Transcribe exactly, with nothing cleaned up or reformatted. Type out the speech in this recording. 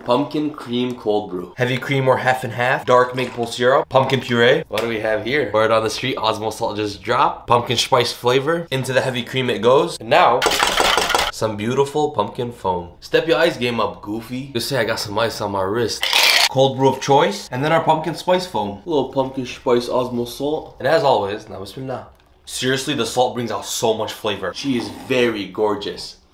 Pumpkin cream cold brew. Heavy cream or half and half. Dark maple syrup. Pumpkin puree. What do we have here? Word on the street, Osmo salt just dropped. Pumpkin spice flavor. Into the heavy cream it goes. And now, some beautiful pumpkin foam. Step your ice game up, Goofy. Just say I got some ice on my wrist. Cold brew of choice. And then our pumpkin spice foam. A little pumpkin spice Osmo salt. And as always, now bismillah. Seriously, the salt brings out so much flavor. She is very gorgeous.